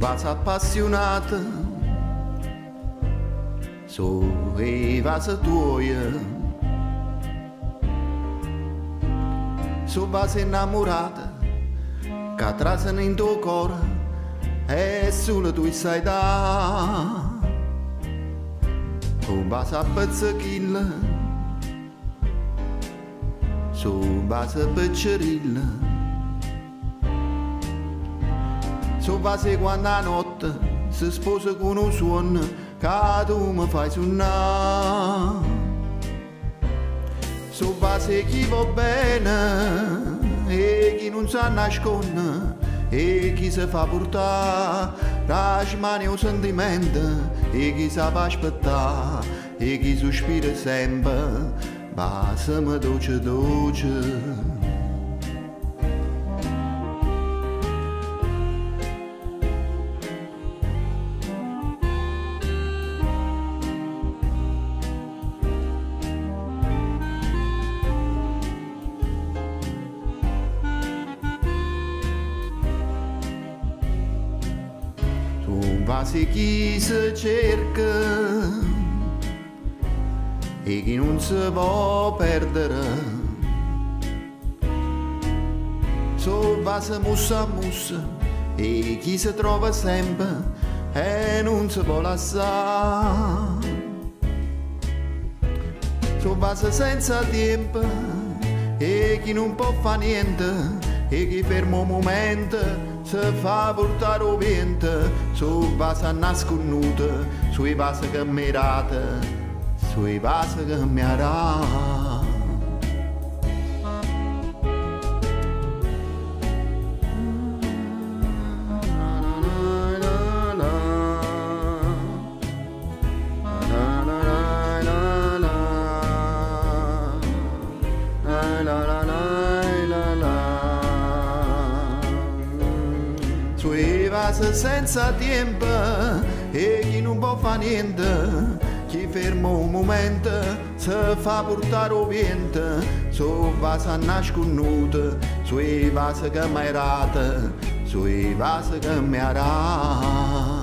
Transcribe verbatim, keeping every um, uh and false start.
vas appassionata, su e vas tuoia, su vas innamorata, che trasano in tuo cuore e solo tu sai da. Su vas a pezzacchilla, su vas a peccerilla, su vas quando la notte si sposa con un suono che tu mi fai suonare. Su vas chi va bene e chi non sa nascondere e chi si fa portare da mani un sentimento e chi sa aspettare e chi sospira sempre baciami dolce dolce. Va se chi si cerca e chi non si può perdere, so va se mussa a mussa e chi si trova sempre e non si può lasciare, so va se senza tempo e chi non può fare niente e chi ferma un momento si fa portare o vento, su vasi a nasconuta, sui vasi che mirate, sui vasi che mi arà. Sui vasi senza tempo e chi non può fare niente, chi ferma un momento si fa portare o vento, su vasi a nasconuta, sui vasi che mi rate, sui vasi che mi arà.